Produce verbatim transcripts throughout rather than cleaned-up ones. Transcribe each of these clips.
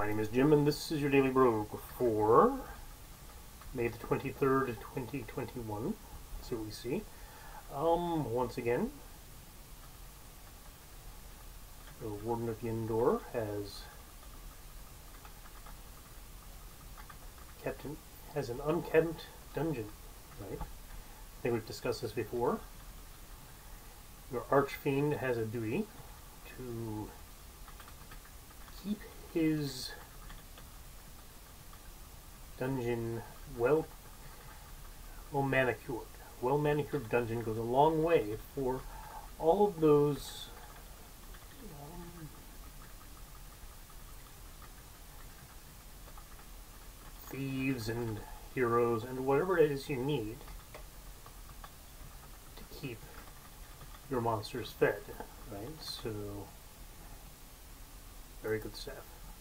My name is Jim, and this is your Daily Brogue for May the twenty-third, twenty twenty-one. Let's see what we see. Um, once again, the Warden of Yendor has kept an, has an unkempt dungeon, right? I think we've discussed this before. Your Archfiend has a duty to keep his dungeon well, well manicured. Well manicured dungeon goes a long way for all of those um, thieves and heroes and whatever it is you need to keep your monsters fed, right? So, very good stuff.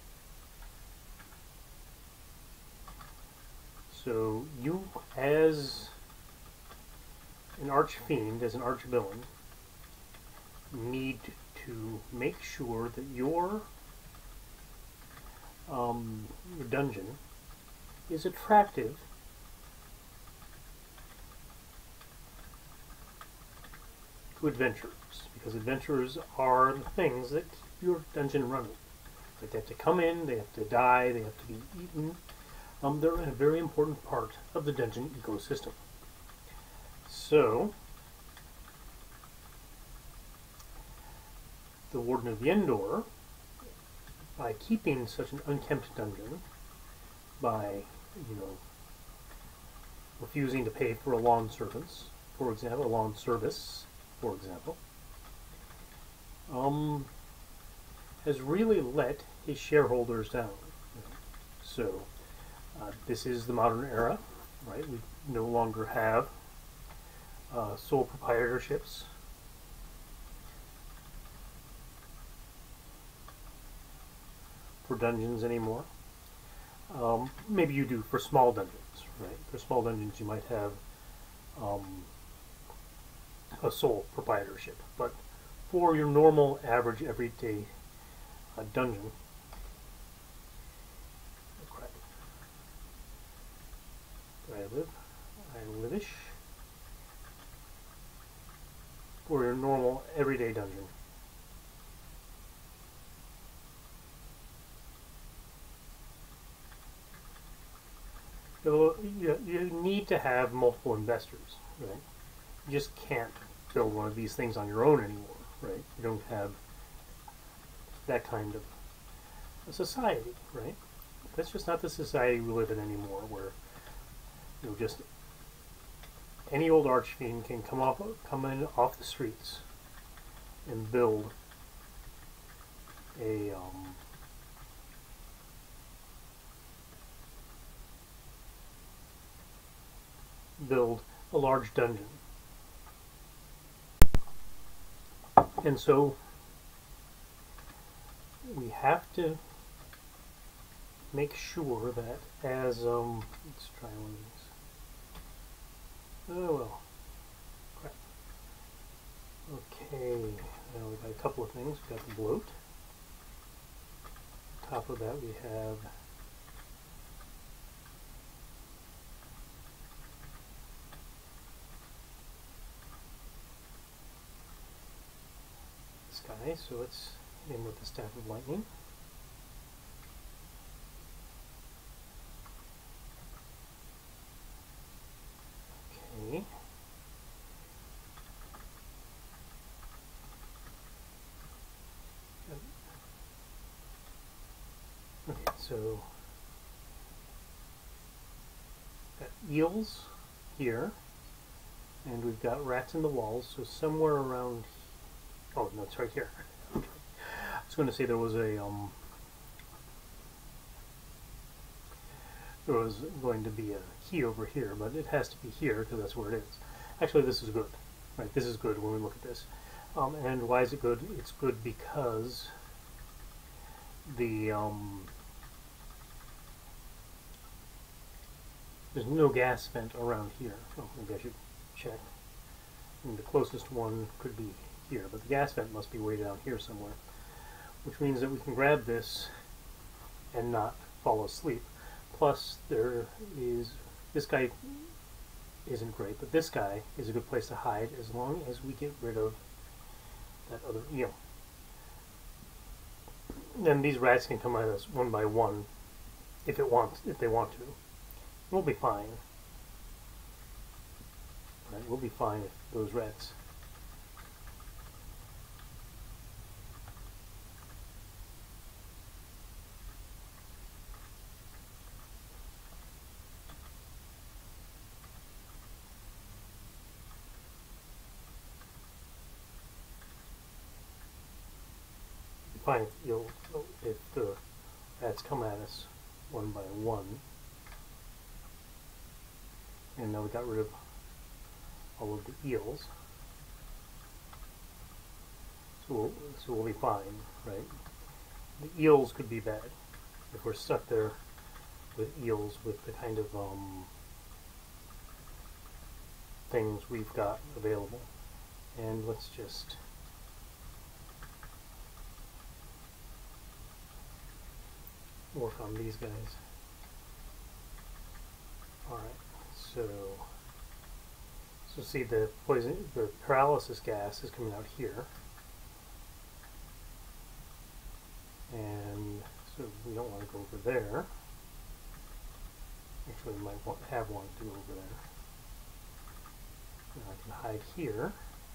So you, as an archfiend, as an archvillain, need to make sure that your um, your dungeon is attractive to adventurers, because adventurers are the things that keep your dungeon running. They have to come in, they have to die, they have to be eaten. Um, they're a very important part of the dungeon ecosystem. So, the Warden of Yendor, by keeping such an unkempt dungeon, by, you know, refusing to pay for a lawn servants, for example, a lawn service, for example, um, has really let his shareholders down. So, uh, this is the modern era, right? We no longer have uh, sole proprietorships. For dungeons anymore. Um, maybe you do for small dungeons, right? For small dungeons you might have um, a sole proprietorship, but for your normal, average, everyday uh, dungeon, where I live, I live-ish, for your normal, everyday dungeon, you, you need to have multiple investors, right? You just can't build one of these things on your own anymore, right? You don't have that kind of a society, right? That's just not the society we live in anymore, where, you know, just any old archfiend can come off, come in off the streets and build a um, build a large dungeon. And so we have to make sure that as um let's try one of these. Oh well. Crap. Okay, now we've got a couple of things. We've got the bloat. On top of that we have this guy, so let's hit him with the Staff of Lightning. Okay. Okay, so got eels here, and we've got rats in the walls, so somewhere around, oh no, it's right here. I was going to say there was a um there was going to be a key over here, but it has to be here because that's where it is. Actually, this is good, right? This is good when we look at this. Um, and why is it good? It's good because the um, there's no gas vent around here. Oh, maybe I should check. And the closest one could be here, but the gas vent must be way down here somewhere, which means that we can grab this and not fall asleep. Plus, there is, this guy isn't great, but this guy is a good place to hide as long as we get rid of that other eel. Then these rats can come at us one by one if it wants, if they want to. We'll be fine. Right, we'll be fine if those rats. Fine if you'll if the rats come at us one by one. And now we got rid of all of the eels. So we'll, so we'll be fine, right? The eels could be bad if we're stuck there with eels with the kind of um, things we've got available. And let's just work on these guys. Alright, so so see the poison, the paralysis gas is coming out here, and so we don't want to go over there. Actually, we might want, have one to go over there. And I can hide here.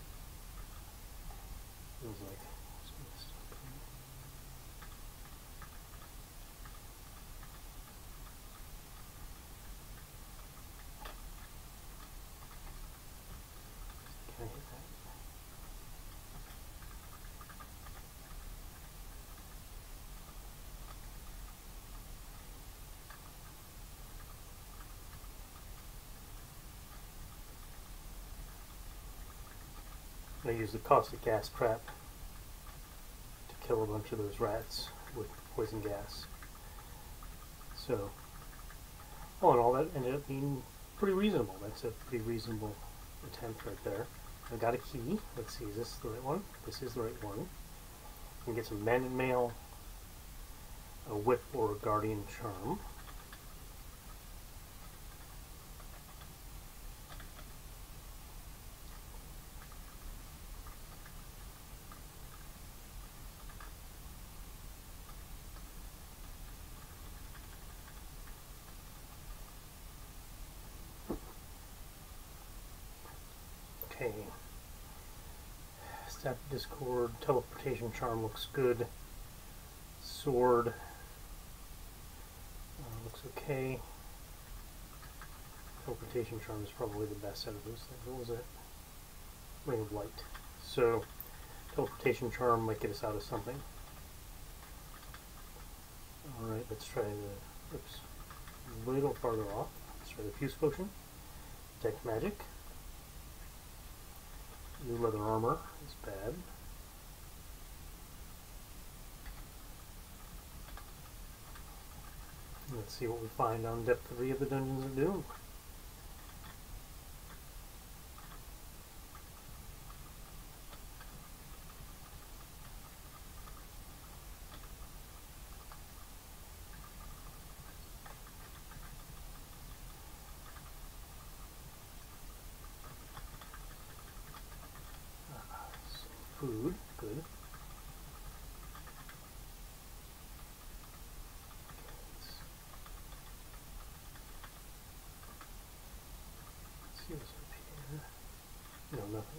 Feels like it's messed up here. Can I hit that? I use the caustic gas trap to kill a bunch of those rats with poison gas. So, all in all, that ended up being pretty reasonable. That's a pretty reasonable attempt right there. I got a key. Let's see, is this the right one? This is the right one. You can get some bandit mail, a whip, or a guardian charm. Okay. Staff of Discord, teleportation charm looks good. Sword uh, looks okay. Teleportation charm is probably the best out of those things. What was it? Ring of light. So teleportation charm might get us out of something. Alright, let's try the, oops, a little farther off. Let's try the fuse potion. Detect magic. New leather armor is bad. Let's see what we find on depth three of the Dungeons of Doom. Food, good. Let's see what's up here. No, nothing.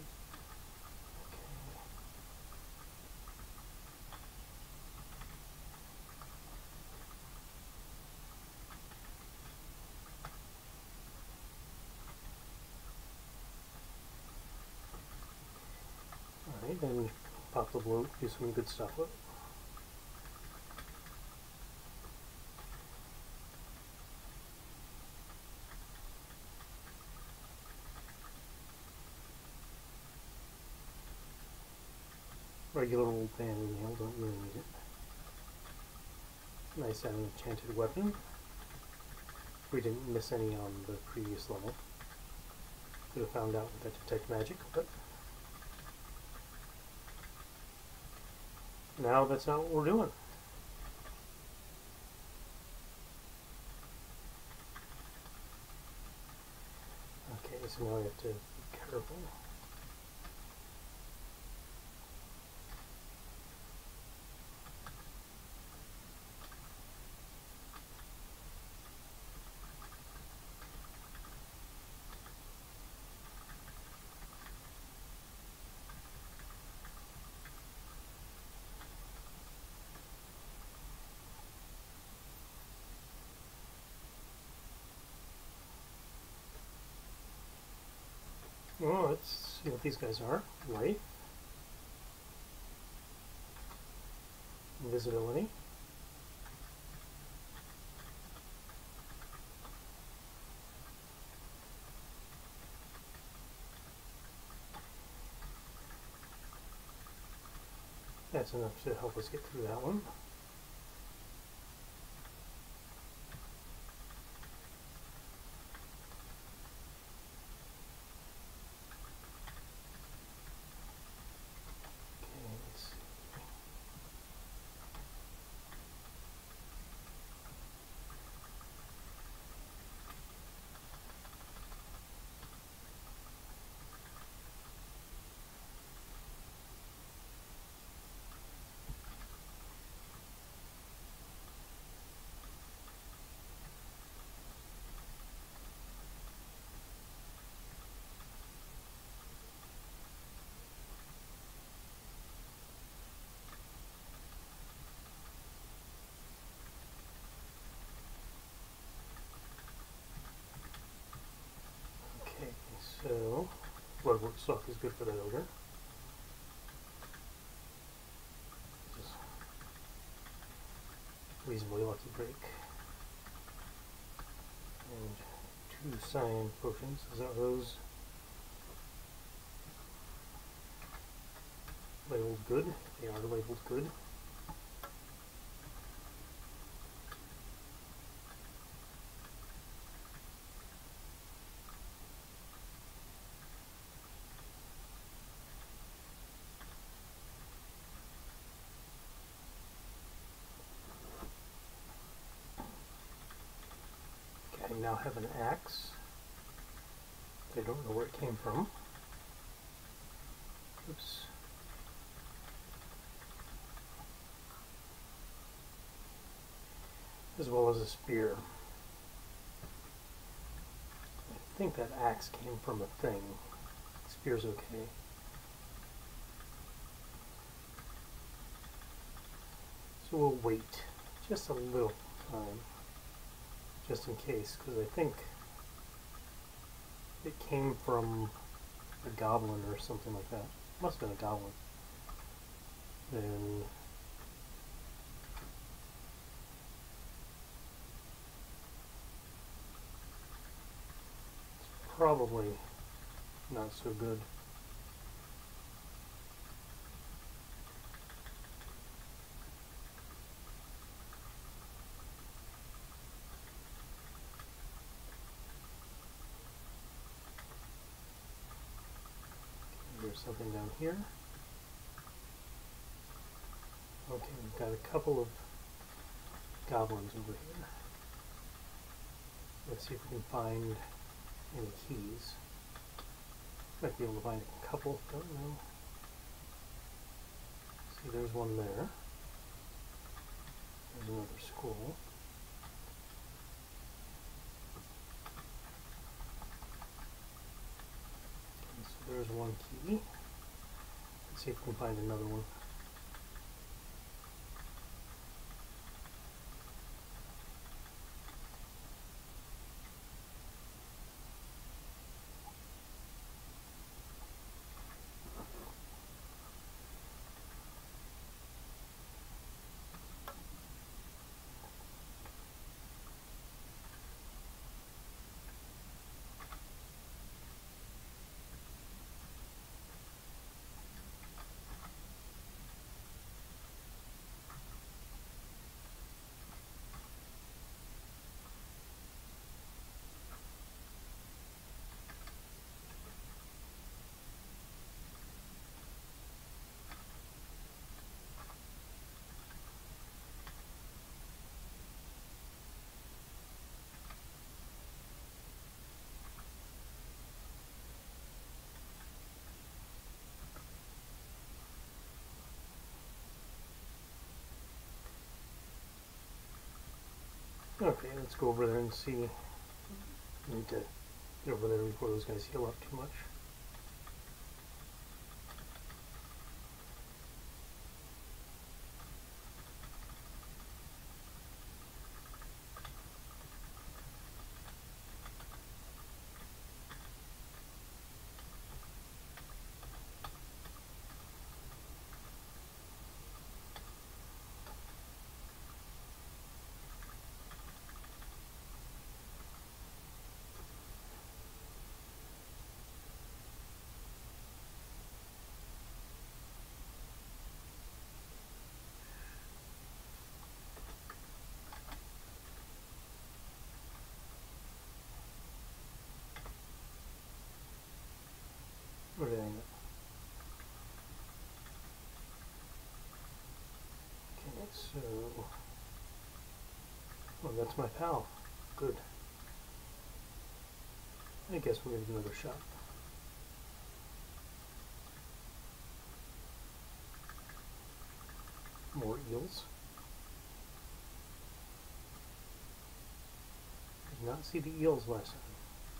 Okay. Alright, then pop the bloat, do some good stuff with it. Regular old bandit nail, don't really need it. Nice having an enchanted weapon. We didn't miss any on the previous level. Could have found out with that detect magic, but now that's not what we're doing. Okay, so now I have to be careful. Well, let's see what these guys are. Life, invisibility, that's enough to help us get through that one. Okay, so bloodwork sock is good for that odor. Just reasonably lucky break. And two cyan potions. Is that those labeled good? They are labeled good. I now have an axe. I don't know where it came from. Oops. As well as a spear. I think that axe came from a thing. Spear's okay. So we'll wait just a little time. Just in case, because I think it came from a goblin or something like that. Must have been a goblin. Then it's probably not so good. There's something down here. Okay, we've got a couple of goblins over here. Let's see if we can find any keys. Might be able to find a couple, don't know. See, there's one there. There's another scroll. So there's one key. Let's see if we can find another one. Okay, let's go over there and see. Need to get over there before those guys heal up too much. Where did I end up? Okay, so... Oh, that's my pal. Good. I guess we'll give it another shot. More eels. Did not see the eels last time.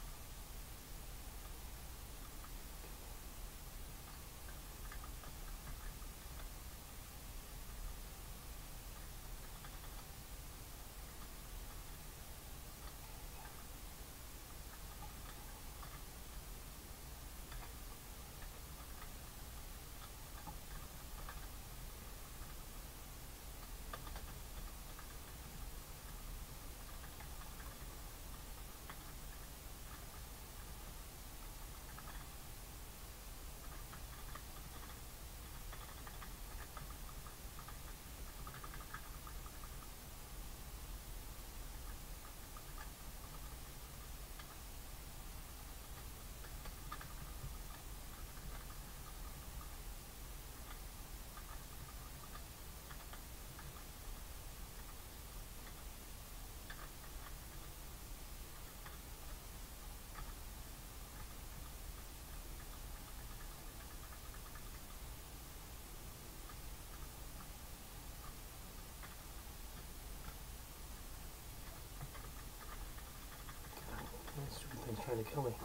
Stupid thing's trying to kill me.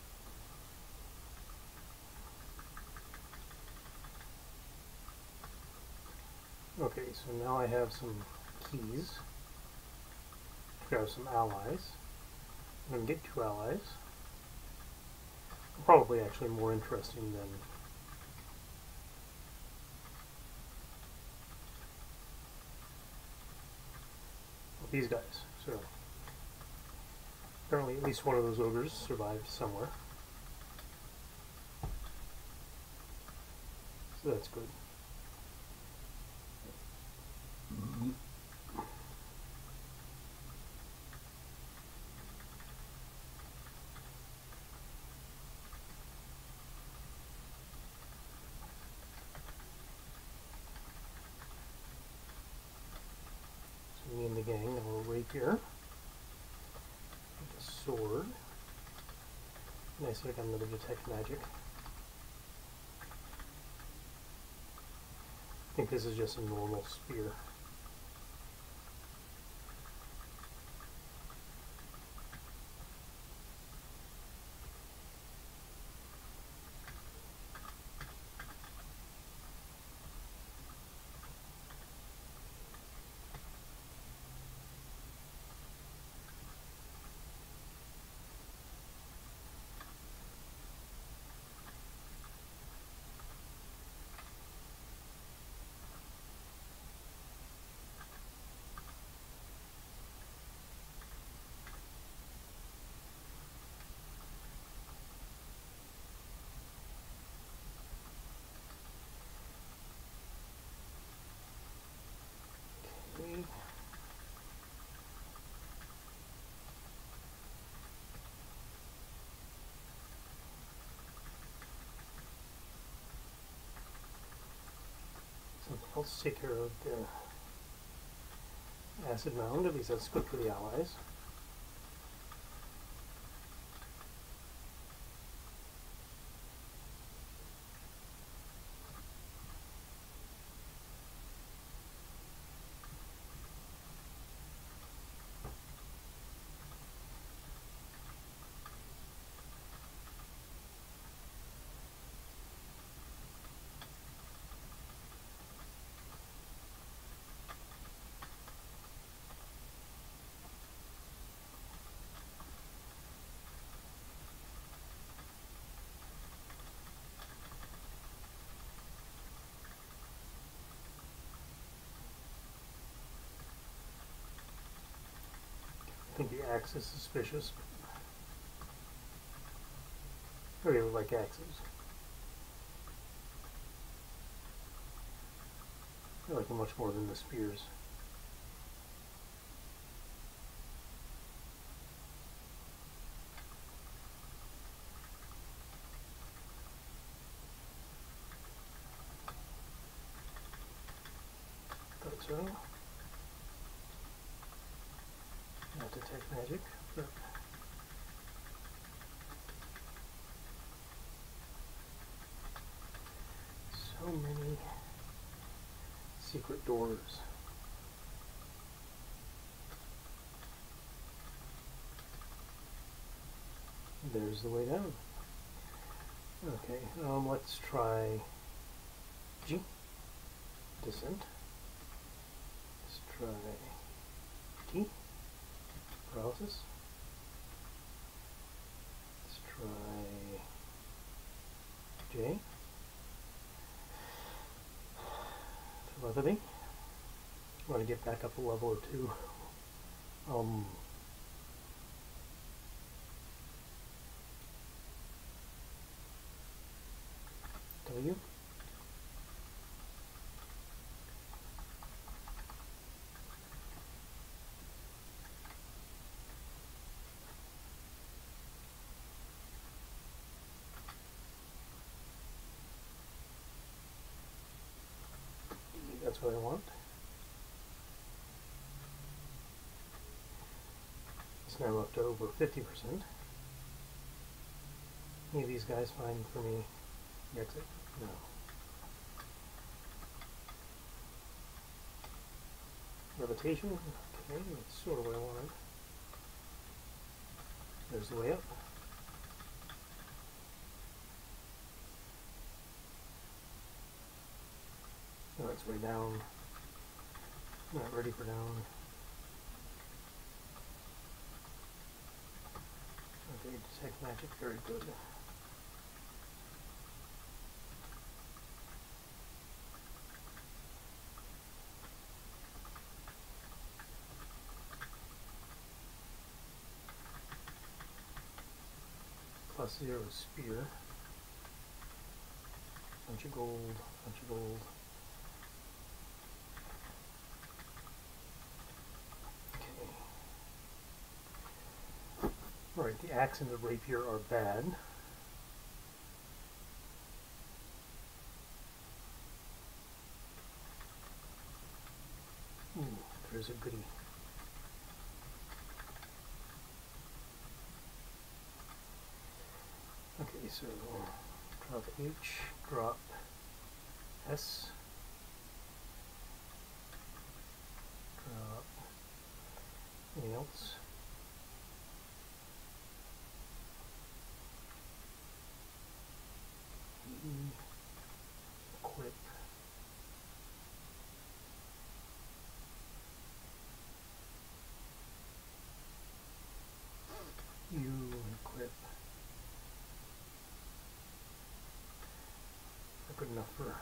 Okay, so now I have some keys. Grab some allies. I'm going to get two allies. Probably actually more interesting than these guys. So apparently at least one of those ogres survived somewhere. So that's good. So me and the gang have a rapier. Sword. Nice, I got another detect magic. I think this is just a normal spear. Okay. Something else to take care of the acid mound, at least that's good for the allies. I think the axe is suspicious. I really like axes. I like them much more than the spears. Thought so. Not detect magic, but so many secret doors. There's the way down. Okay, um, let's try G, descent. Let's try T, paralysis. Let's try J, telepathy. I want to get back up a level or two. Um, W. That's what I want. So now I'm up to over fifty percent. Any of these guys fine for me? Exit? No. Levitation? Okay, that's sort of what I wanted. There's the way up. Oh, it's way down. Not ready for down. Okay, detect magic, very good. Plus zero spear. Bunch of gold, bunch of gold. Alright, the axe and the rapier are bad. Ooh, there's a goodie. Okay, so drop H, drop S, drop anything else. E, equip, U, equip. Not good enough for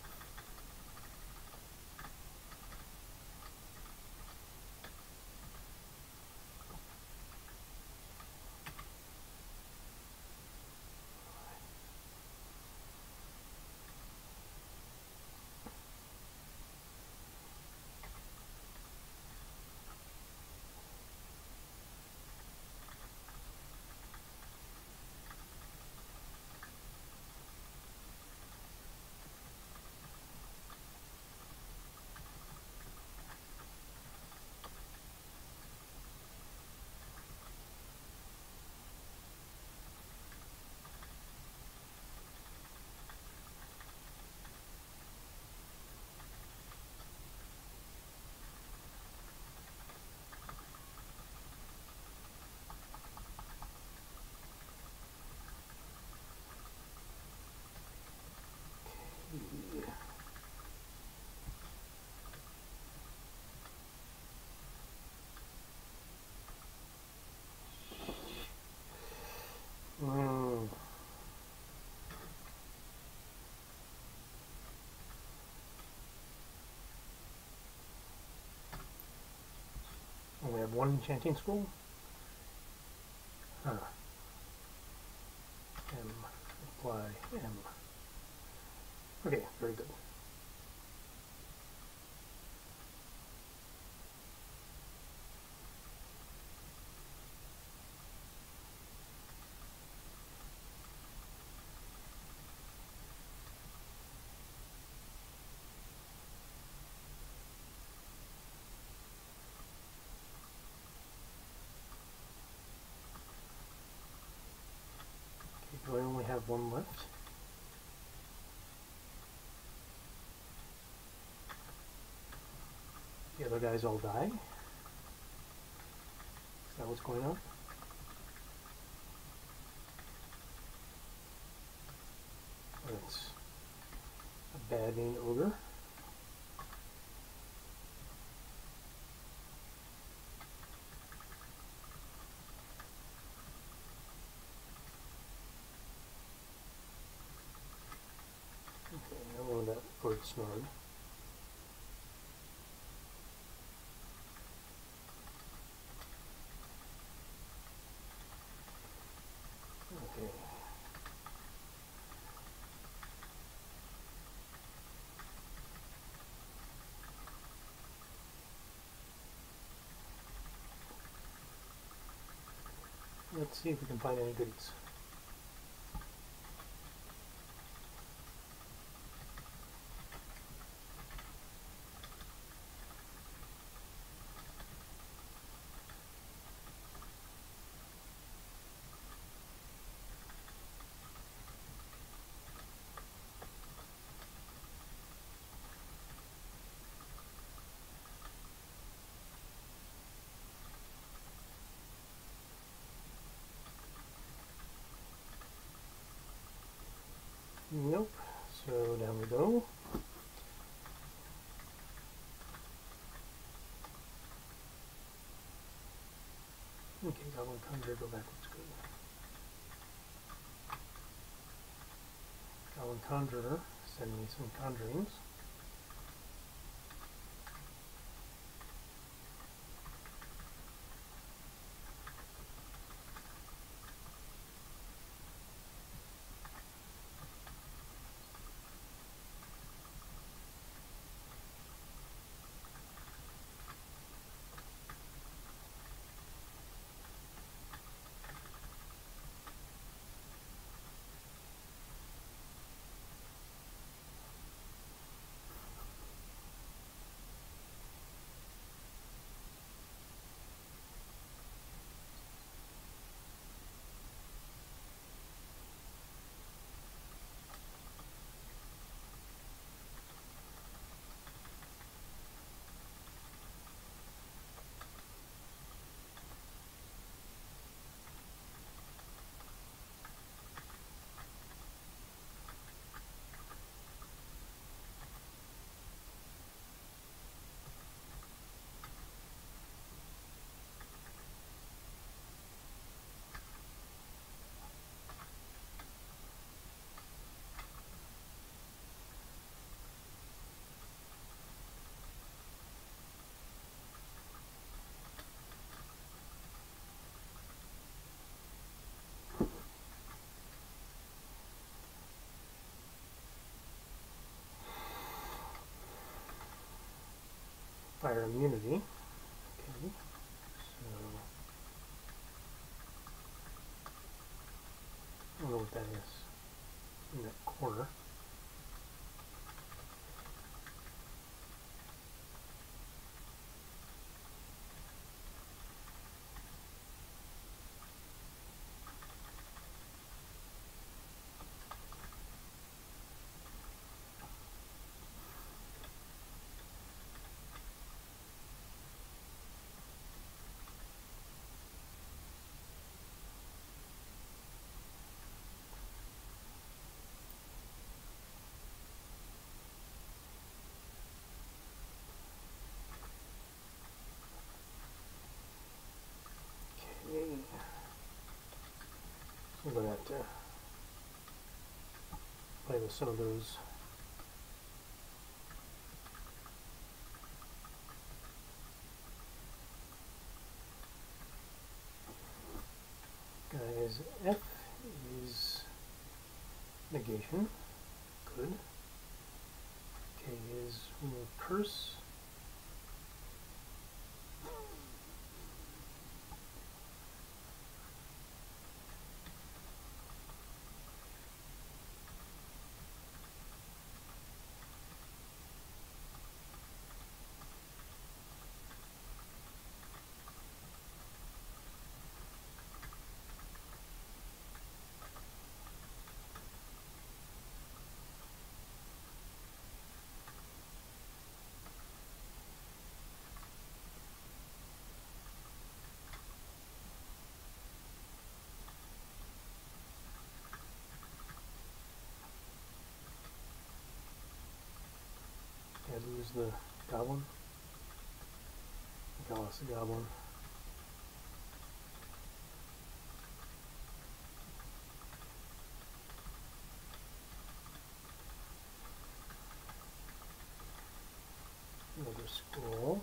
Mm. We have one enchanting scroll. uh, M, apply M. Okay, very good. Do I only have one left? The other guys all die? Is that what's going on? That's a bad name ogre. Okay, I wanted that bird snarl. Okay. Let's see if we can find any goodies. Nope. So down we go. Okay, Goblin Conjurer, go backwards, good. Goblin Conjurer, send me some conjurings. Fire immunity. Okay, so I don't know what that is in that corner. I'm going to have to play with some of those guys. is F is negation. Good. K is remove curse. I lose the goblin. I think I lost the goblin. Another scroll.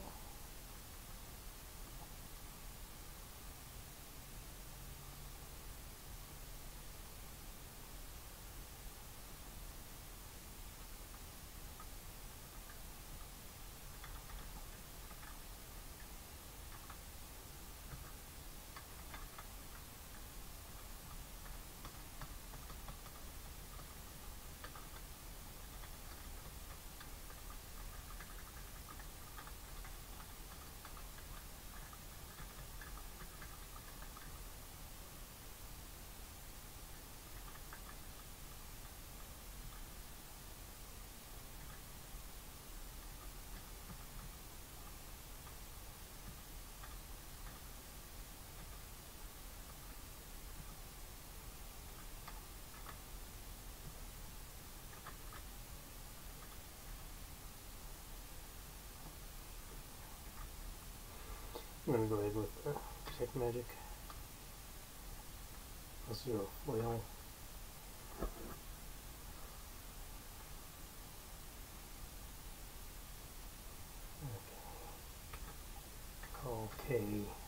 I'm going to go ahead with the Detect Magic. Let's do a foil. Okay. Call K.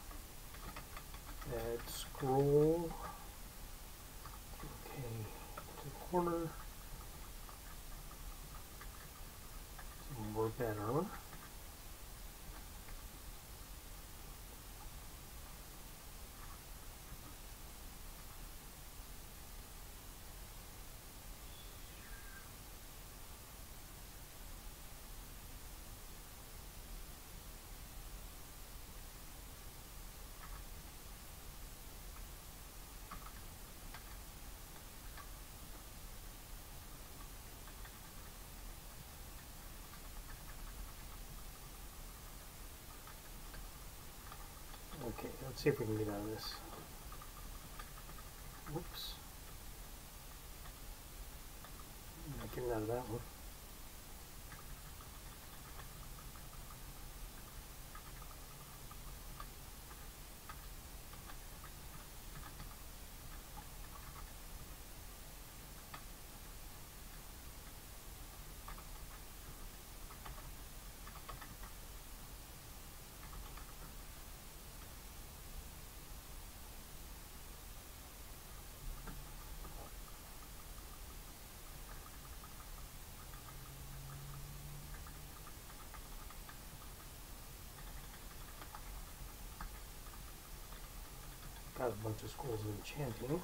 Add scroll. Okay. To the corner. Some more bad armor. Okay, let's see if we can get out of this. Whoops. Not getting out of that one. Got a bunch of schools of enchanting.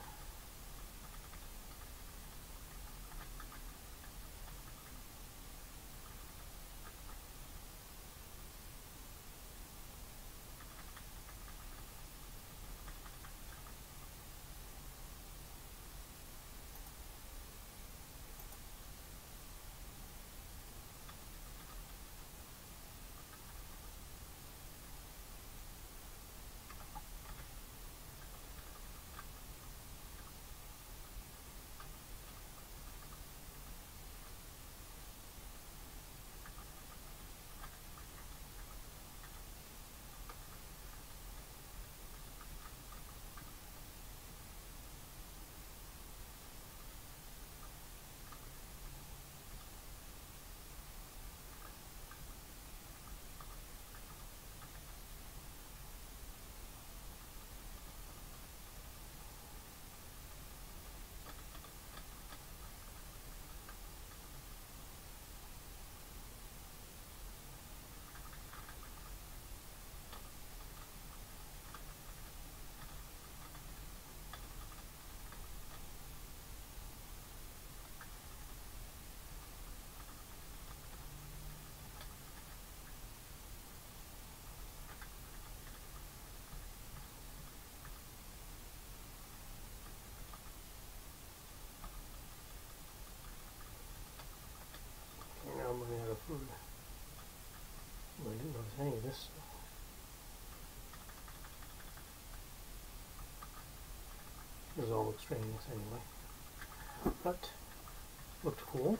It was all extraneous anyway. But looked cool.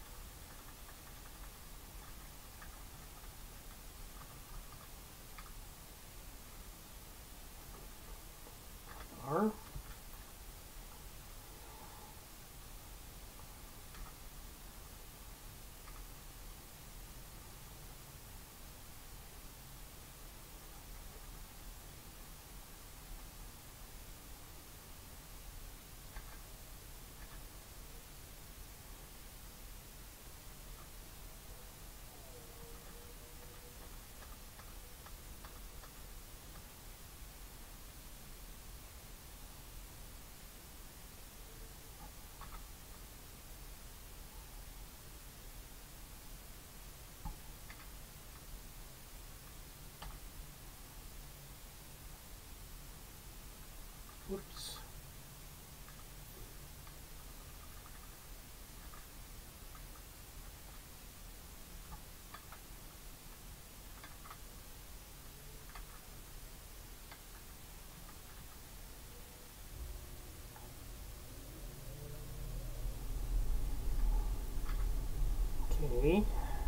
R. Whoops. Okay.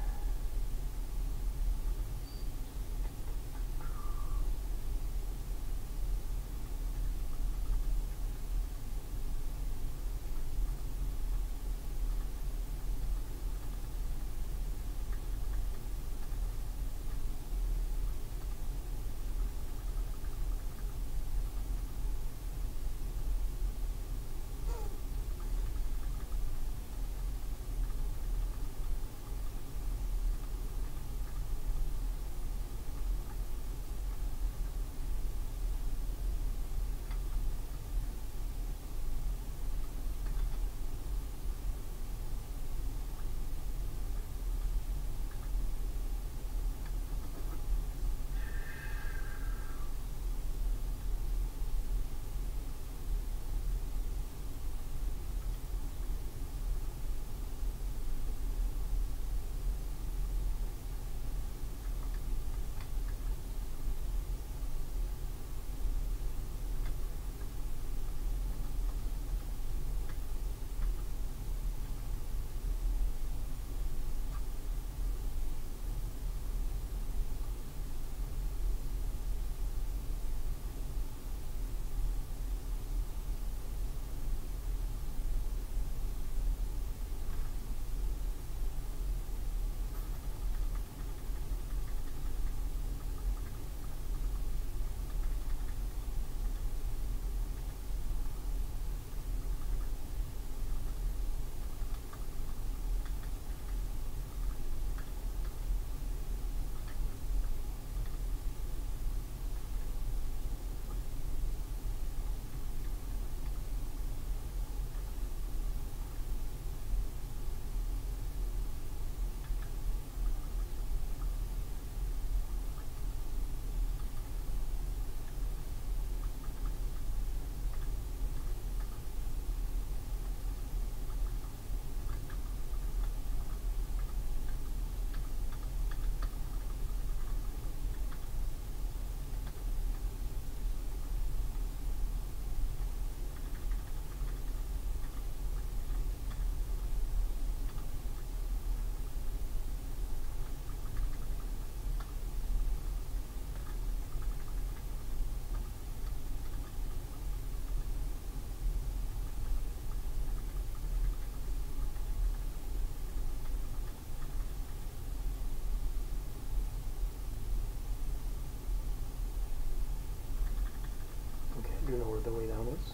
Do you know where the way down is?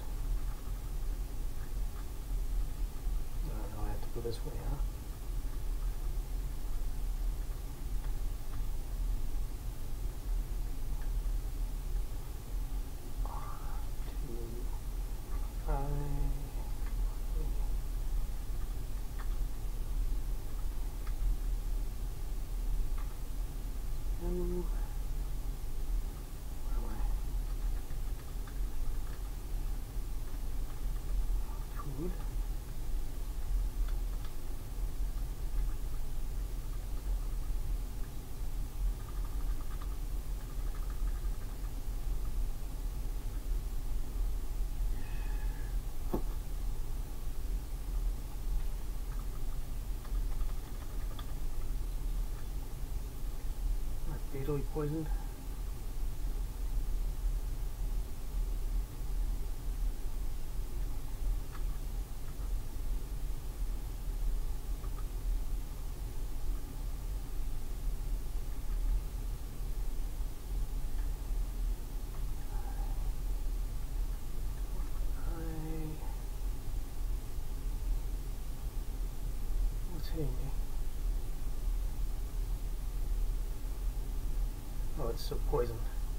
I don't know, I have to go this way, huh? Two, I, two, food. fatally poisoned. Hitting me. Oh, it's so poisoned.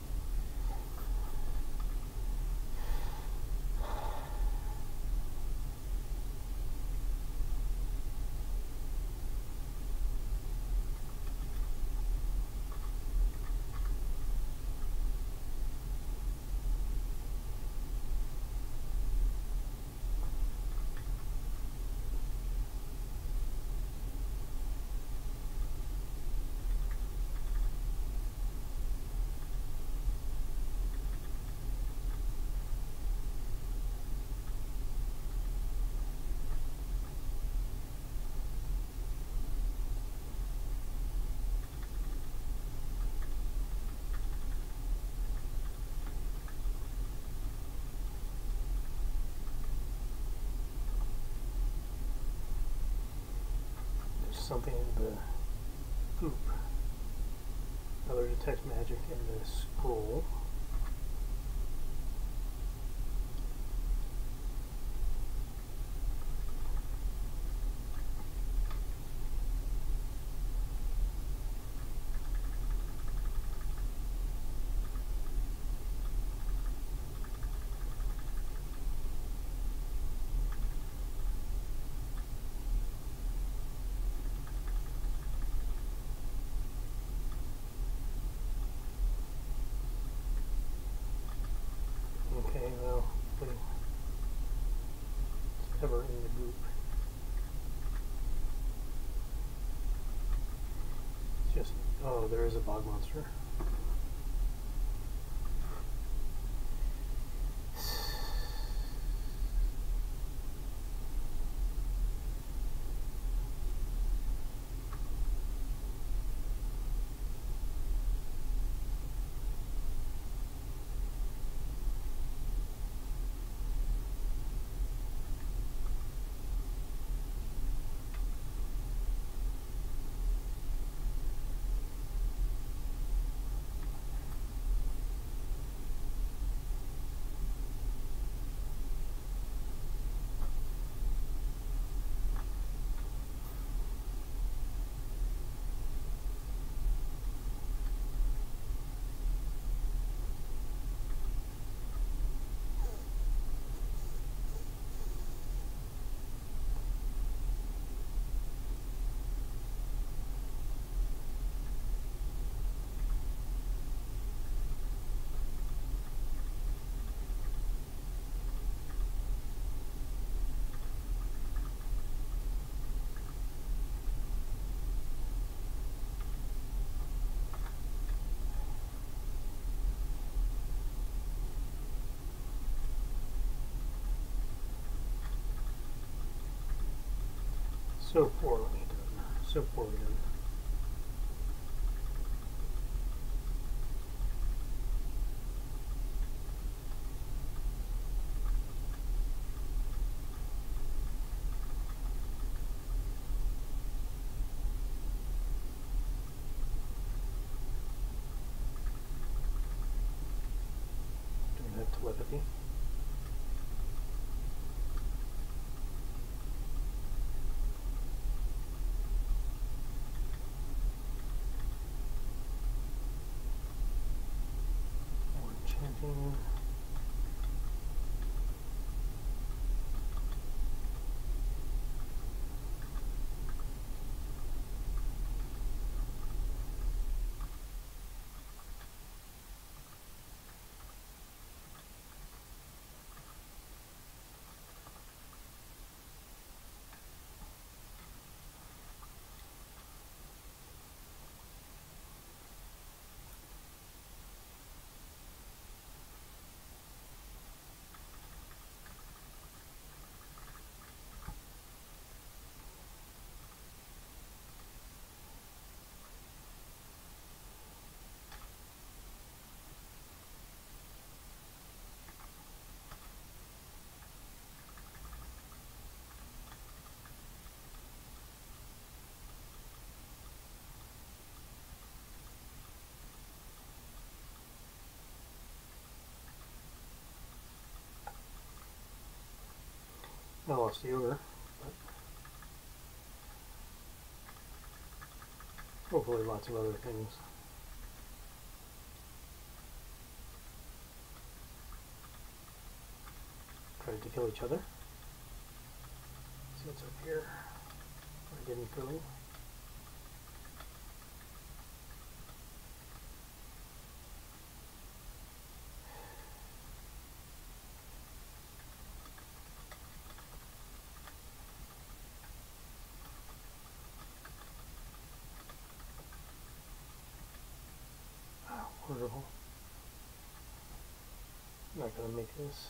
Something in the goop. Another detect magic in the scroll. Okay, well, it's ever in the group. It's just, oh, there is a bog monster. So poorly done. So poorly done. Don't have telepathy. Chanting. I lost the owner, but hopefully lots of other things. Tried to kill each other. See what's up here. I didn't go. Wow, wonderful. I'm not gonna make this.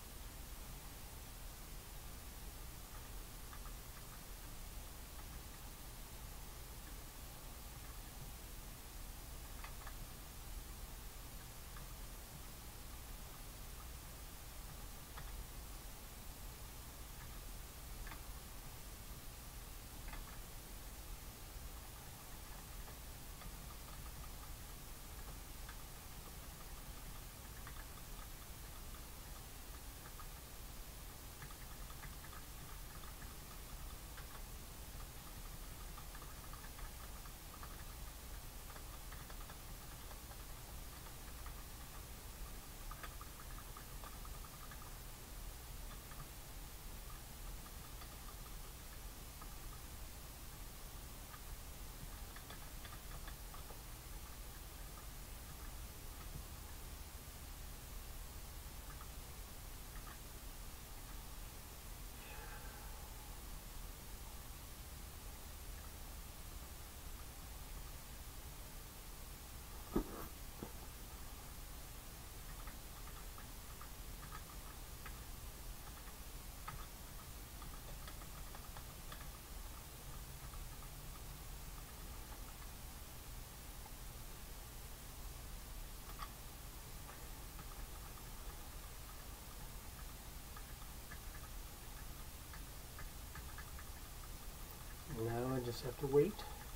Now I just have to wait.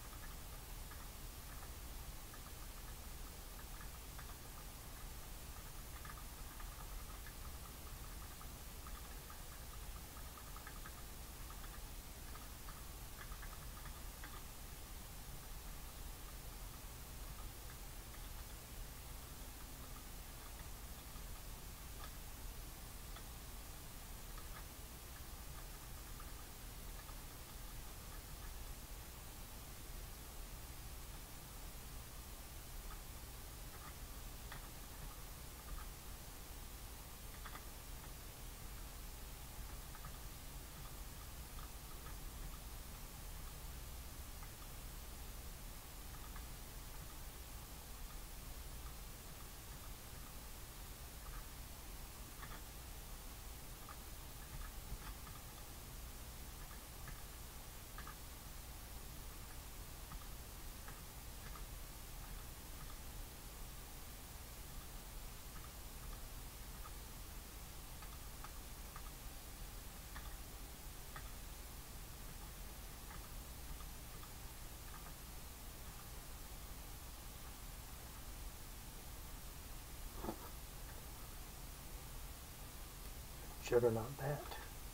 Juggernaut bat.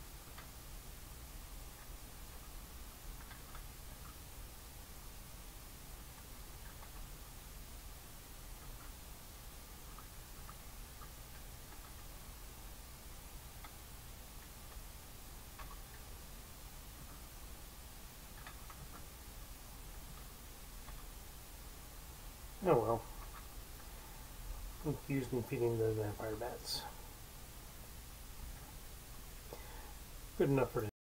Oh well. I'm used in feeding the vampire bats. Good enough for today.